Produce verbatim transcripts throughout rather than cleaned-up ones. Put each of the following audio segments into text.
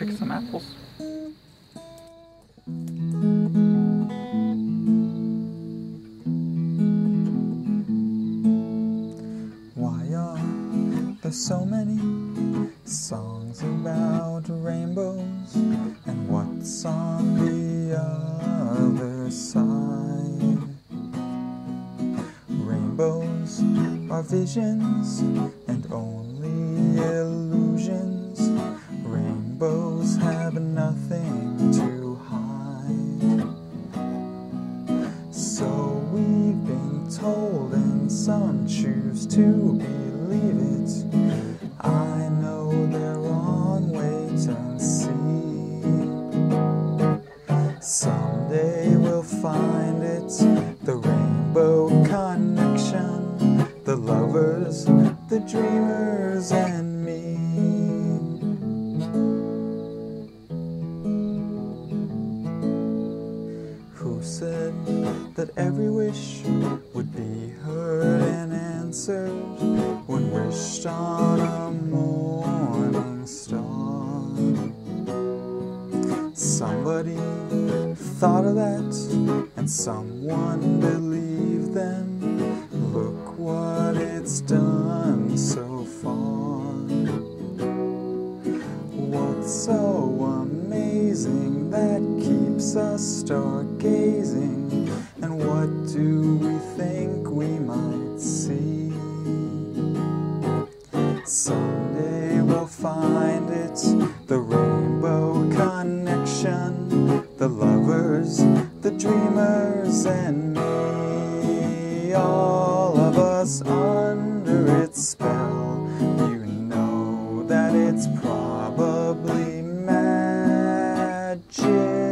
pick some apples. Why are there so many songs about rainbows? And what's on the other side? Rainbows are visions and only illusions. Rainbows have nothing to hide. So we've been told, and some choose to believe it. I know they're wrong, wait and see. Someday we'll find it, the rainbow connection, the lovers, the dreamers, and me. Who said that every wish would be heard and answered when wished on a morning star? Somebody thought of that, and someone believed them. Look what it's done so far. What's so amazing that keeps us stargazing? And what do we think we might see? Someday we'll find it, the rainbow connection, the lovers, the dreamers, and me. All of us under its spell. You know that it's probably magic.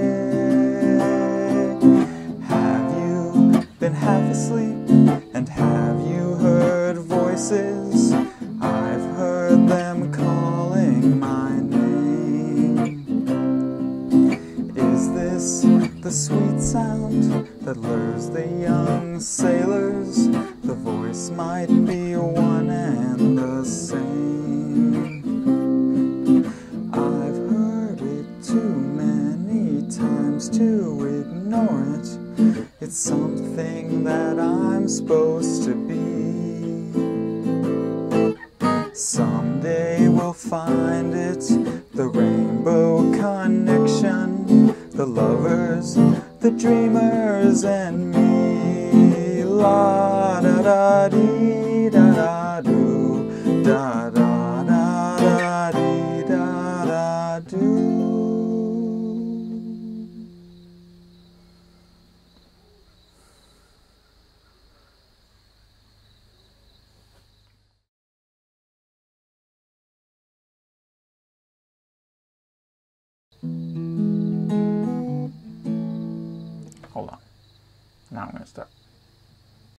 Have you been half asleep, and have you heard voices? I've heard them calling my name. Is this the sweet sound that lures the young sailors? The voice might be one and the same. I've heard it too many times to ignore it. It's something that I'm supposed to be. Someday we'll find it, the rainbow connection, the lovers, the dreamers, and me. La da da dee da da do, da da da da dee da da do. Hold on. Now I'm going to start.